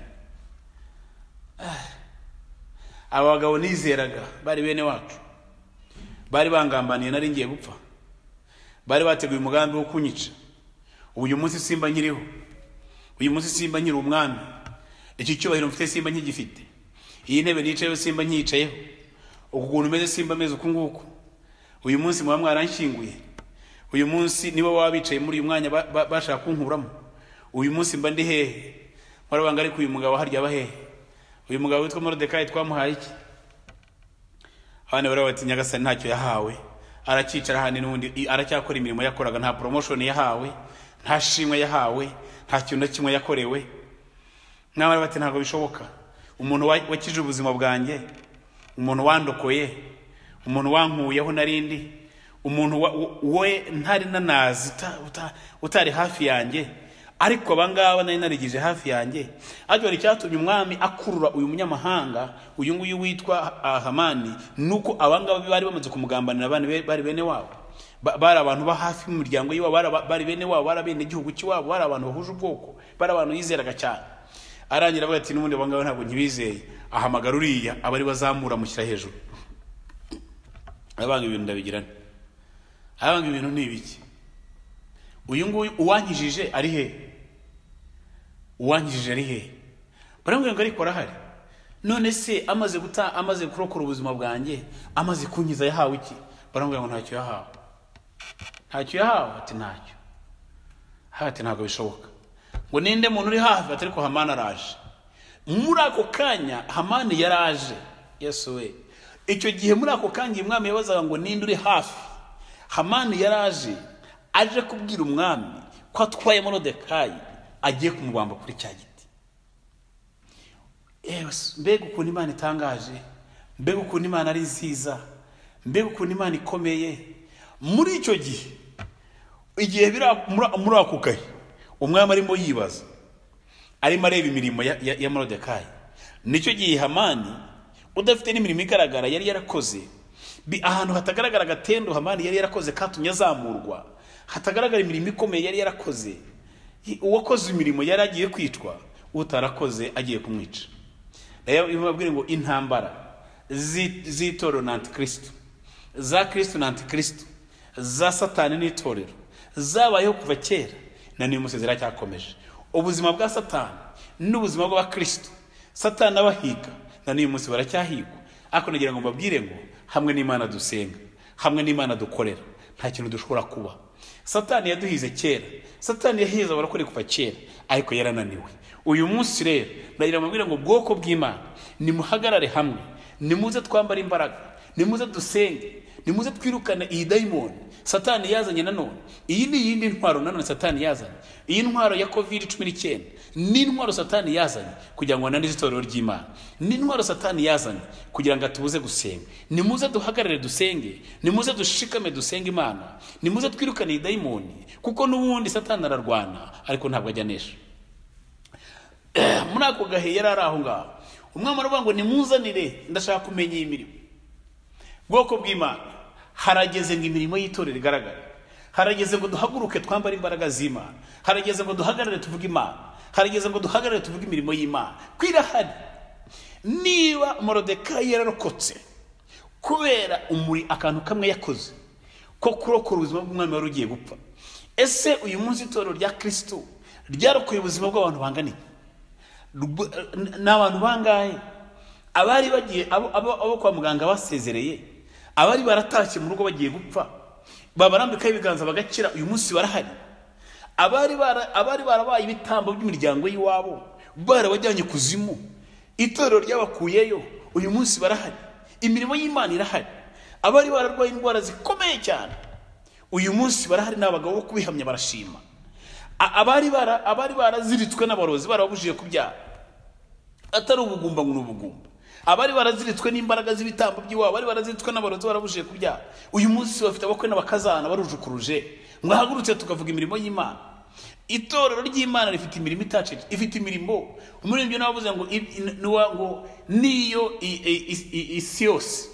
aba bagabo nizeraga bari bene wacu bari bangambaniye nari ngiye gupfa bari bateguye umugambi wo kunyica uyu munsi simba nkiriho uyu munsi simba nkiri umwami iki cyubahiro mfite simba nkigifite iyi ntebe nicayeho simba nkiyicayeho ukuntu meze simba meze uku nguku uyu munsi muba mwaranshyinguye uyu munsi nibo baba bicaye muri uyu mwanya bashaka kunkuramo uyu munsi mba ndi hehe murabanga ariko uyu mugabo harya bahehe uyu mugabo witwa Morodekayi twamuhaye iki abana bari bati Nyagasani ntacyo yahawe aracicara hano n'undi aracyakora imirimo yakoraga nta promotion yahawe nta shimwe yahawe nta kintu na kimwe yakorewe n'abari bati ntabwo bishoboka umuntu wakije ubuzima bwanjye umuntu wandokoye umuntu wankuyeho narindi umuntu we ntari nanazi utari hafi yanjye ariko abangaba nari narigije hafi yanjye ajyo cyatumye umwami akurura uyu munyamahanga uyu nguyu witwa Hamani nuko abangaba bari bamaze kumugambanira abana bari bene wabo bari abantu ba hafi mu muryango yiwa bari bene wabo bari bene igihugu cy'iwabo bari abantu bahuje ubwoko bari abantu yizeraga cyane arangira avuga ati n'ubundi abangaba ntabwo nkibizeye ahamagara uriya abari bazamura mushyira hejuru abanga ibintu ndabigirana abanga ibintu nibiki uyu nguyu uwankijije ari he uwankijije ari he barambwira ngo ariko arahari none se amaze kurokora ubuzima bwanjye amaze kunkiza yahawe iki barambwira ngo ntacyo yahawe ati ntacyo ati ntabwo bishoboka ngo ninde muntu uri hafi ati ariko Hamani araje muri ako kanya Hamani yaraje Yesu we icyo gihe muri ako kanya umwami yabazaga ngo ninde uri hafi Hamani yaraje aje kubwira umwami ko atwaye Morodekayi agiye kumubamba kuri cya giti mbega ukuntu Imana itangaje mbega ukuntu Imana ari nziza mbega ukuntu Imana ikomeye muri icyo gihe igihe muri ako gahe umwami arimo yibaza arimo areba imirimo ya Morodekayi nicyo gihe Hamani udafite n'imirimo igaragara yari yarakoze ahantu hatagaragara agatendo Hamani yari yarakoze katumye azamurwa hatagaragara imirimo ikomeye yari yarakoze uwakoze imirimo yari agiye kwicwa utarakoze agiye kumwica bimubwire ngo intambara z'itorero na Antikristo za Kristo na Antikristo za Satani n'itorero zabayeho kuva kera na n'uyu munsi ziracyakomeje ubuzima bwa Satani n'ubuzima bw'Abakristo Satani abahiga na n'uyu munsi baracyahigwa ariko nagira ngo mbabwire ngo hamwe n'Imana dusenga hamwe n'Imana dukorera nta kintu dushobora kuba Satani yaduhize kera Satani yahize abarakore kuva kera ariko yarananiwe uyu munsi rero nagira mbabwire ngo bwoko bw'Imana nimuhagarare hamwe nimuze twambara imbaraga nimuze dusenge nimuze twirukane iyi daimoni Satani yazanye nanone iyi ni yindi ntwaro nanone Satani yazanye iyi ntwaro ya COVID-19 ni ntwaro Satani yazanye kugira ngo ananize itorero ry'Imana ni ntwaro Satani yazanye kugira ngo atubuze gusenga nimuze duhagarare dusenge nimuze dushikame dusenge Imana nimuze twirukane iyi daimoni kuko n'ubundi Satani ararwana ariko ntabwo ajyanesha muri ako gahe yarari aho ngaho umwami aravuga ngo nimuzanire ndashaka kumenya iyi mirimo bwoko bw'Imana harageze ngo imirimo y'itorero igaragara harageze ngo duhaguruke twambare imbaraga z'Imana harageze ngo duhagarare tuvuge Imana harageze ngo duhagarare tuvuge imirimo y'Imana kwirahari niba Morodekayi yararokotse kubera akantu kamwe yakoze ko kurokora ubuzima bw'umwami wari ugiye gupfa, ese uyu munsi itorero rya Kristo ryarokoye ubuzima bw'abantu bangana n'abantu bangahe? Abari bagiye abo kwa muganga basezereye, abari baratashye mu rugo bagiye gupfa babarambikaho ibiganza bagakira, uyu munsi barahari. Abari barabaye ibitambo by'imiryango y'iwabo barabajyanye kuzimu, itorero ryabakuyeyo, uyu munsi barahari. Imirimo y'Imana irahari. Abari bararwaye indwara zikomeye cyane, uyu munsi barahari, n'abagabo bo kubihamya barashima. Abari baraziritswe n'abarozi barabujije kubyara, atari ubugumba ngo n'ubugumba. Abari baraziritswe n'imbaraga z'ibitambo by'iwabo, bari baraziritswe n'abarozi barabujije kubyara, uyu munsi bafite abakwe n'abakazana barujukuruje. Mwahagurutse tukavuga imirimo y'Imana. Itorero ry'Imana rifite imirimo itacu, ifite imirimo. Umuririmbyi navuze ngo niyo isi yose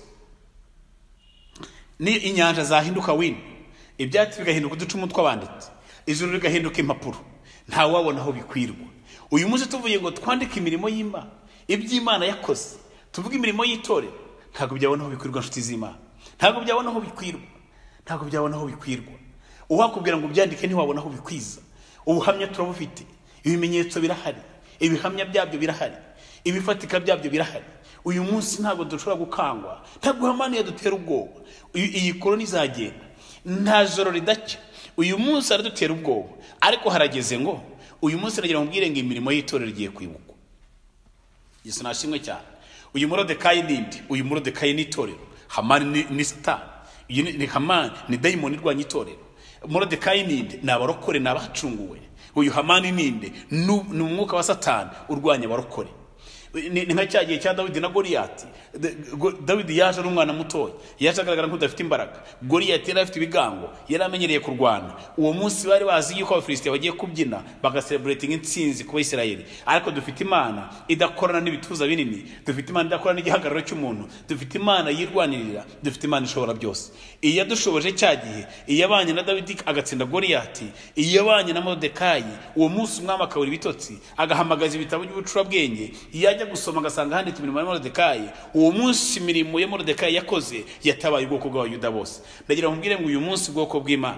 ni inyanja zahinduka wino, ibyatsi bigahinduka uducumu tw'abanditsi, ijuru rigahinduka impapuro, nta wabona aho bikwirwa. Uyu munsi tuvuye ngo twandike imirimo y'Imana, iby'Imana yakoze, tuvuga imirimo y'itorero, ntabwo byabona aho bikwirwa nshuti z'Imana, ntabwo byabona aho bikwirwa, ntabwo byabona aho bikwirwa. Uwakubwira ngo byandike ntiwabona aho bikwiza. Ubuhamya turabufite, ibimenyetso birahari, ibihamya byabyo birahari, ibifatika byabyo birahari. Uyu munsi ntabwo dushobora gukangwa, ntabwo HAMANI yadutera ubwoba. Iyi korona izagenda, nta joro ridacya. Uyu munsi aradutera ubwoba, ariko harageze ngo uyu munsi nagira mubwire ngo imirimo y'itorero igiye kwibukwa. Yesu nashimwe cyane. Uyu Morodekayi ninde? Uyu Morodekayi ni itorero. HAMANI ni Satani. Ni HAMANI ni dayimoni irwanya itorero. Morodekayi ninde? Ni abarokore, ni abacunguwe. Uyu HAMANI ninde? Ni umwuka wa Satani urwanya abarokore. Ni nka cyagiye cya Dawidi na Goliyati. Dawidi yaje ari umwana mutoya, yaje agaragara nk'udafite imbaraga. Goliyati yari afite ibigango, yari amenyereye kurwana. Uwo munsi bari bazi yuko Abafilisitiya bagiye kubyina bagaselebrating intsinzi ku Bayisirayeli. Ariko dufite Imana idakorana n'ibituza binini, dufite Imana idakorana n'igihagararo cy'umuntu, dufite Imana yirwanirira, dufite Imana ishobora byose. Iyadushoboje cya gihe, iyabanye na Dawidi agatsinda Goliyati, iyabanye na Morodekayi, uwo munsi umwami akabura ibitotsi, agahamagaza ibitabo by'ubucurabwenge, yajya gusoma agasanga handitse imirimo ya Morodekayi. Uwo munsi imirimo ya Morodekayi yakoze yatabaye ubwoko bw'Abayuda bose. Ndagira mubwire ngo uyu munsi ubwoko bw'Imana,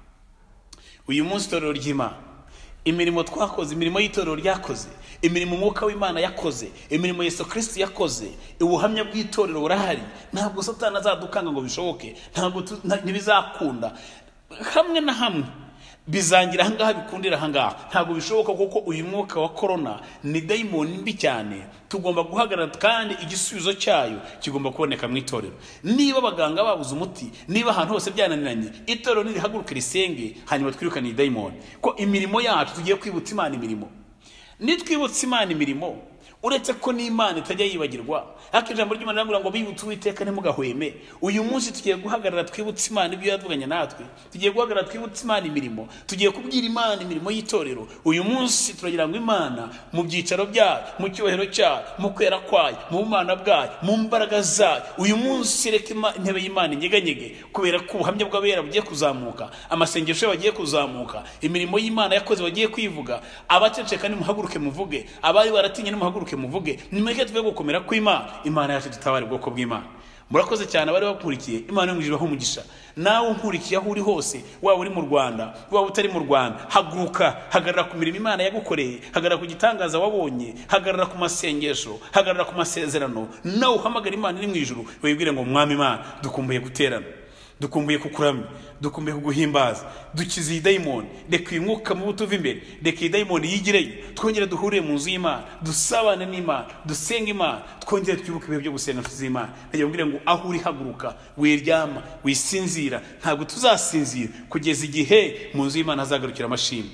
uyu munsi itorero ry'Imana, imirimo twakoze, imirimo y'itorero ryakoze, imirimo umwuka w'Imana yakoze, imirimo Yesu Kristo yakoze, ubuhamya bw'itorero burahari. Ntabwo Satani azadukanga ngo bishoboke, ntabwo ntibizakunda. Hamwe na hamwe bizangira ahangaha bikundira ahangaha, ntabwo bishoboka kuko uyu mwuka wa corona ni dayimoni mbi cyane. Tugomba guhagarara kandi igisubizo cyayo kigomba kuboneka mu itorero. Niba abaganga babuze umuti, niba ahantu hose byananiranye, itorero nirihaguruke risenge, hanyuma twirukane dayimoni. Ko imirimo yacu tugiye kwibutsa Imana imirimo. Nitwibutsa Imana imirimo, uretse ko n'Imana itajya yibagirwa. Ariko ijambo ry'Imana riravuga ngo bibutse Uwiteka ntimugahweme. Uyu munsi tugiye guhagarara twibutsa Imana ibyo yavuganye natwe, tugiye guhagarara twibutsa Imana imirimo, tugiye kubwira Imana imirimo y'itorero. Uyu munsi turagira ngo Imana mu byicaro byayo, mu cyubahiro cyayo, mu kwera kwayo, mu bumana bwayo, mu mbaraga zayo, uyu munsi reka intebe y'Imana inyeganyege, kubera ko ubuhamya bw'abera bugiye kuzamuka, amasengesho bagiye kuzamuka, imirimo y'Imana yakoze bagiye kwivuga. Abaceceka nimuhaguruke muvuge, abari baratinye nimuhaguruke muvuge. Nimureke tuve gukomera kw'Imana. Imana yacu dutabare ubwoko bw'Imana. Murakoze cyane abari bakurikiye. Imana yo mwijuru umugisha. Nawe unkurikiye aho uri hose, waba uri mu Rwanda, waba utari mu Rwanda, haguruka, hagarara ku mirimo Imana yagukoreye, hagarara ku gitangaza wabonye, hagarara ku masengesho, hagarara ku masezerano. Nawe uhamagara Imana iri mu ijuru, wibwire ngo Mwami Imana, dukumbuye guterana, dukumbuye kukuramya, dukumbuye kuguhimbaza, dukize dayimoni. Reka uyu mwuka mubi tuve imbere, reka iyi dayimoni yigireyo, twongere duhurire mu nzu y'Imana, dusabane n'Imana, dusenge Imana, twongere twibuke ibihe byo gusenga nshuti z'Imana. Ndagira ngo ngo aho uri haguruka, wiryama, wisinzira, ntabwo tuzasinzira kugeza igihe mu nzu y'Imana hazagarukira amashimwe.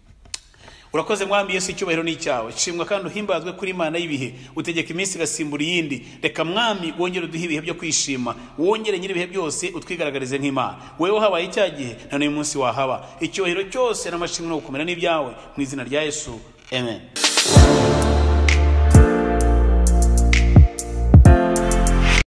Urakoze Mwami Yesu, icyubahiro ni icyawe. Shimwa kandi uhimbazwe kuri Imana y'ibihe, utegeka iminsi igasimbura iyindi. Reka Mwami wongere uduhe ibihe byo kwishima, wongere nyiri ibihe byose utwigaragarize nk'Imana. Wewe wahabaye icya gihe, na n'uyu munsi wahaba. Icyubahiro cyose n'amashimwe no gukomera n'ibyawe, mu izina rya Yesu, amen.